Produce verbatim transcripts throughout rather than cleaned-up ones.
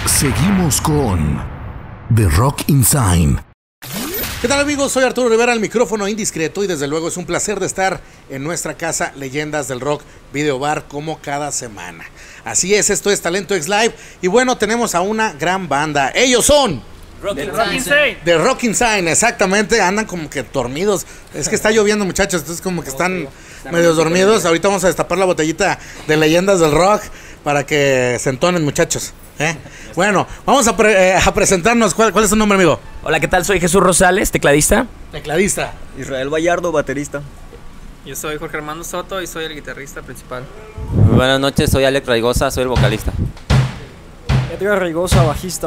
Seguimos con The Rock Inside. ¿Qué tal, amigos? Soy Arturo Rivera, el micrófono indiscreto, y desde luego es un placer de estar en nuestra casa Leyendas del Rock Video Bar como cada semana. Así es, esto es Talento X Live y bueno, tenemos a una gran banda. Ellos son The Rock Inside. The Rock Inside, exactamente. Andan como que dormidos. Es que está lloviendo, muchachos, entonces como que están medio dormidos. Ahorita vamos a destapar la botellita de Leyendas del Rock para que se entonen, muchachos. ¿Eh? Bueno, vamos a, pre eh, a presentarnos. ¿Cuál, ¿Cuál es tu nombre, amigo? Hola, ¿qué tal? Soy Jesús Rosales, tecladista. Tecladista. Israel Vallardo, baterista. Yo soy Jorge Armando Soto y soy el guitarrista principal. Buenas noches, soy Alex Raigosa, soy el vocalista. Edgar Raigosa, bajista.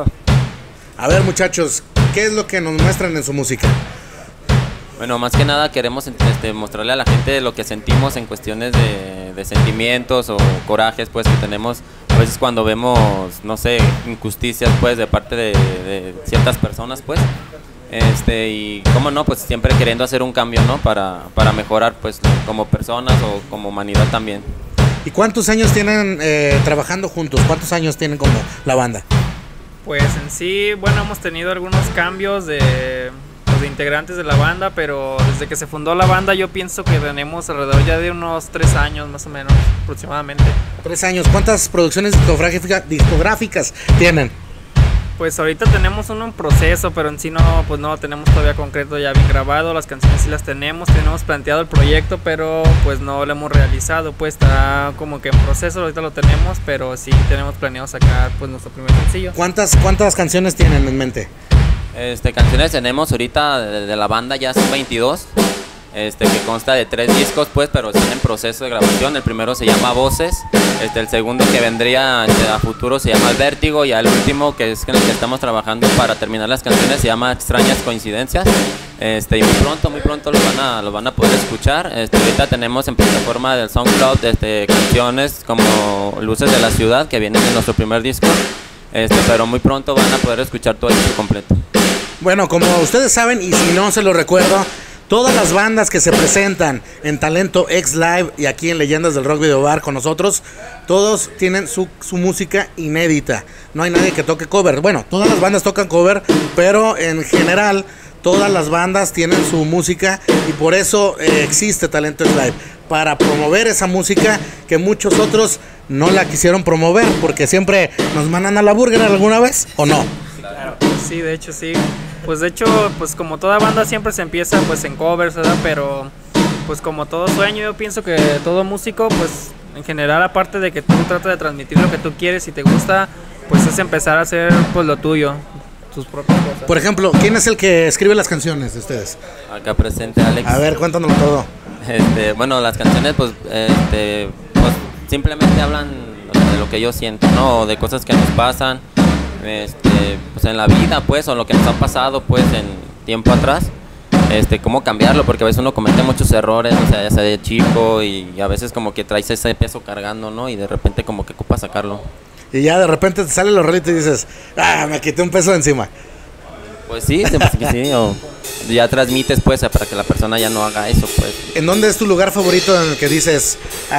A ver, muchachos, ¿qué es lo que nos muestran en su música? Bueno, más que nada queremos este, mostrarle a la gente lo que sentimos en cuestiones de, de sentimientos o corajes pues que tenemos a veces cuando vemos, no sé, injusticias pues de parte de, de ciertas personas pues. Este, y cómo no, pues siempre queriendo hacer un cambio, ¿no? Para, para mejorar pues como personas o como humanidad también. ¿Y cuántos años tienen eh, trabajando juntos? ¿Cuántos años tienen como la banda? Pues en sí, bueno, hemos tenido algunos cambios de, pues, de integrantes de la banda, pero desde que se fundó la banda yo pienso que tenemos alrededor ya de unos tres años más o menos, aproximadamente. Tres años. ¿Cuántas producciones discográficas, discográficas tienen? Pues ahorita tenemos uno en proceso, pero en sí no, pues no lo tenemos todavía concreto, ya bien grabado. Las canciones sí las tenemos, tenemos planteado el proyecto, pero pues no lo hemos realizado, pues está como que en proceso, ahorita lo tenemos, pero sí tenemos planeado sacar pues nuestro primer sencillo. ¿Cuántas, cuántas canciones tienen en mente? Este, canciones tenemos ahorita de, de la banda ya son veintidós, este, que consta de tres discos pues, pero están en proceso de grabación. El primero se llama Voces, este, el segundo que vendría este, a futuro se llama Vértigo, y el último que es en el que estamos trabajando para terminar las canciones se llama Extrañas Coincidencias. Este, y muy pronto, muy pronto lo van a, lo van a poder escuchar. Este, ahorita tenemos en plataforma del SoundCloud este, canciones como Luces de la Ciudad, que vienen en nuestro primer disco, este, pero muy pronto van a poder escuchar todo el disco completo. Bueno, como ustedes saben, y si no se lo recuerdo, todas las bandas que se presentan en Talento X Live y aquí en Leyendas del Rock Video Bar con nosotros, todos tienen su, su música inédita. No hay nadie que toque cover. Bueno, todas las bandas tocan cover, pero en general todas las bandas tienen su música y por eso eh, existe Talento X Live, para promover esa música que muchos otros no la quisieron promover, porque siempre nos mandan a la burger alguna vez, ¿o no? Claro, sí, de hecho sí. Pues de hecho, pues como toda banda siempre se empieza pues en covers, ¿verdad? Pero pues como todo sueño, yo pienso que todo músico, pues en general, aparte de que tú tratas de transmitir lo que tú quieres y te gusta, pues es empezar a hacer pues lo tuyo, tus propias cosas. Por ejemplo, ¿quién es el que escribe las canciones de ustedes? Acá presente Alex. A ver, cuéntanos todo. Este, bueno, las canciones pues, este, pues simplemente hablan de lo que yo siento, ¿no? De cosas que nos pasan. Este, pues en la vida pues, o lo que nos ha pasado pues en tiempo atrás, este, cómo cambiarlo, porque a veces uno comete muchos errores, o sea, ya sea de chico, y, y a veces como que traes ese peso cargando, ¿no? Y de repente como que ocupas sacarlo. Y ya de repente te sale los rolitos y dices, ah, me quité un peso de encima. Pues sí, pues que sí, o ya transmites pues para que la persona ya no haga eso pues. ¿En dónde es tu lugar favorito en el que dices,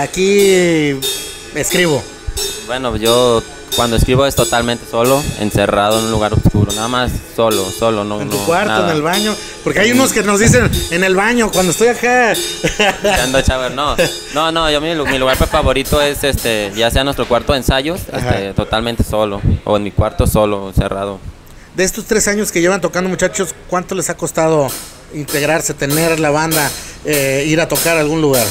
aquí escribo? Bueno, yo cuando escribo es totalmente solo, encerrado en un lugar oscuro, nada más solo, solo, no. En tu no, cuarto, nada. en el baño, porque hay unos que nos dicen en el baño, cuando estoy acá. Ando chaver, no, no, no, yo mi, mi lugar favorito es este, ya sea nuestro cuarto de ensayos, este, totalmente solo, o en mi cuarto solo, cerrado. De estos tres años que llevan tocando, muchachos, ¿cuánto les ha costado integrarse, tener la banda, eh, ir a tocar a algún lugar?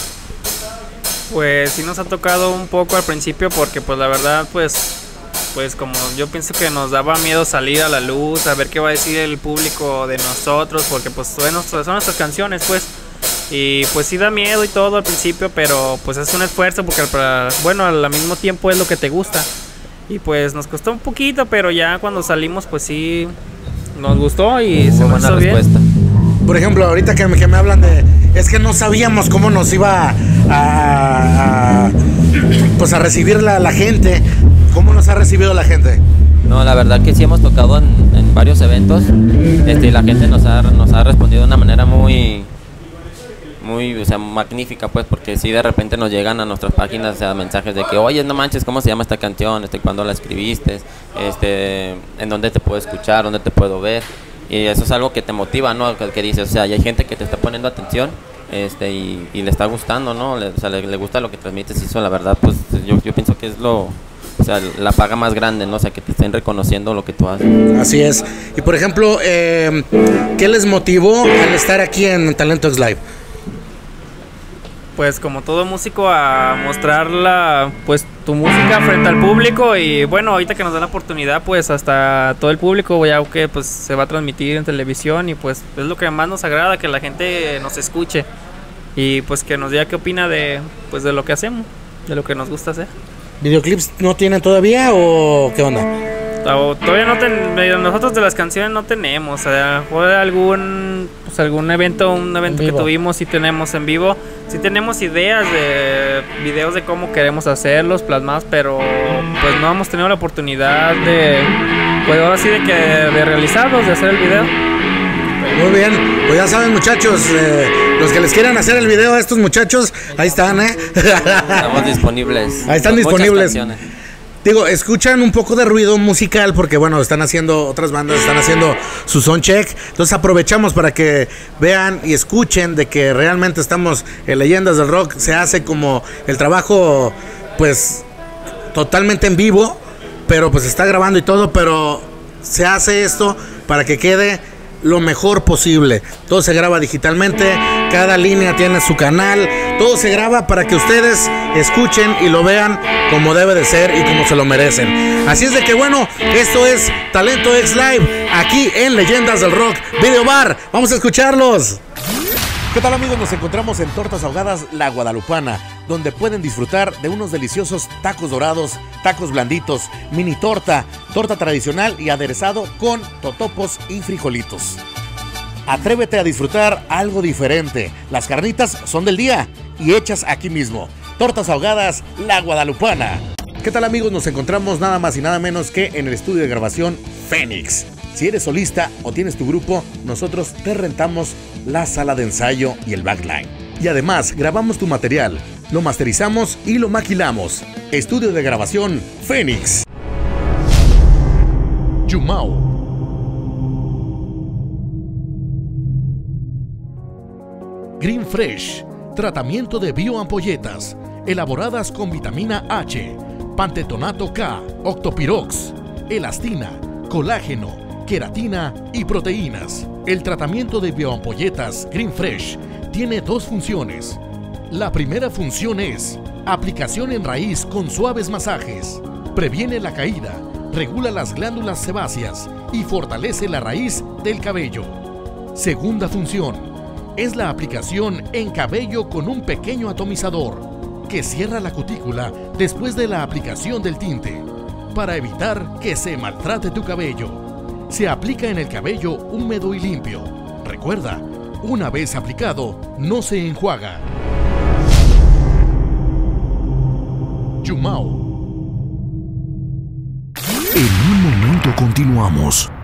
Pues sí nos ha tocado un poco al principio, porque pues la verdad pues pues como yo pienso que nos daba miedo salir a la luz, a ver qué va a decir el público de nosotros, porque pues son nuestras, son nuestras canciones pues, y pues sí da miedo y todo al principio, pero pues es un esfuerzo, porque para, bueno, al mismo tiempo es lo que te gusta, y pues nos costó un poquito, pero ya cuando salimos pues sí nos gustó y se nos hizo bien. Por ejemplo, ahorita que me, que me hablan de, es que no sabíamos cómo nos iba a, a, a pues a recibir la, la gente. ¿Cómo nos ha recibido la gente? No, la verdad que sí hemos tocado en, en varios eventos, este, y la gente nos ha, nos ha respondido de una manera muy, muy, o sea, magnífica, pues, porque si de repente nos llegan a nuestras páginas, o sea, mensajes de que, oye, no manches, ¿cómo se llama esta canción? Este, ¿cuándo la escribiste? Este, ¿en dónde te puedo escuchar? ¿Dónde te puedo ver? Y eso es algo que te motiva, ¿no? Que, que dices, o sea, hay gente que te está poniendo atención, este, y, y le está gustando, ¿no? Le, o sea, le, le gusta lo que transmites, y eso, la verdad, pues, yo, yo pienso que es lo, o sea, la paga más grande, ¿no? O sea, que te estén reconociendo lo que tú haces. Así es. Y por ejemplo, eh, ¿qué les motivó al estar aquí en Talento X Live? Pues como todo músico, a mostrar la, pues, tu música frente al público. Y bueno, ahorita que nos dan la oportunidad, pues hasta todo el público, ya que pues se va a transmitir en televisión, y pues es lo que más nos agrada, que la gente nos escuche y pues que nos diga qué opina de, pues, de lo que hacemos, de lo que nos gusta hacer. ¿Videoclips no tienen todavía o qué onda? O todavía no ten, nosotros de las canciones no tenemos, o sea, fue algún, pues, algún evento, un evento que tuvimos, sí tenemos en vivo, sí tenemos ideas de videos de cómo queremos hacerlos, plasmados, pero pues no hemos tenido la oportunidad de, pues ahora sí de que de realizarlos, de hacer el video. Muy bien, pues ya saben, muchachos, eh, los que les quieran hacer el video a estos muchachos, ahí están, ¿eh? Estamos disponibles. Ahí están con disponibles. muchas canciones. Digo, escuchan un poco de ruido musical porque, bueno, están haciendo, otras bandas están haciendo su soundcheck. Entonces aprovechamos para que vean y escuchen de que realmente estamos en Leyendas del Rock. Se hace como el trabajo, pues, totalmente en vivo, pero pues se está grabando y todo, pero se hace esto para que quede lo mejor posible. Todo se graba digitalmente, cada línea tiene su canal, todo se graba para que ustedes escuchen y lo vean como debe de ser y como se lo merecen. Así es de que bueno, esto es Talento X Live, aquí en Leyendas del Rock Video Bar. Vamos a escucharlos. ¿Qué tal, amigos? Nos encontramos en Tortas Ahogadas La Guadalupana, donde pueden disfrutar de unos deliciosos tacos dorados, tacos blanditos, mini torta, torta tradicional y aderezado con totopos y frijolitos. Atrévete a disfrutar algo diferente. Las carnitas son del día y hechas aquí mismo. Tortas Ahogadas La Guadalupana. ¿Qué tal, amigos? Nos encontramos nada más y nada menos que en el estudio de grabación Fénix. Si eres solista o tienes tu grupo, nosotros te rentamos la sala de ensayo y el backline. Y además, grabamos tu material, lo masterizamos y lo maquilamos. Estudio de grabación Fénix. Yumao. Green Fresh, tratamiento de bioampolletas, elaboradas con vitamina H, pantetonato K, octopirox, elastina, colágeno, queratina y proteínas. El tratamiento de bioampolletas Green Fresh tiene dos funciones. La primera función es aplicación en raíz con suaves masajes. Previene la caída, regula las glándulas sebáceas y fortalece la raíz del cabello. Segunda función es la aplicación en cabello con un pequeño atomizador que cierra la cutícula después de la aplicación del tinte para evitar que se maltrate tu cabello. Se aplica en el cabello húmedo y limpio. Recuerda, una vez aplicado, no se enjuaga. Yumao. En un momento continuamos.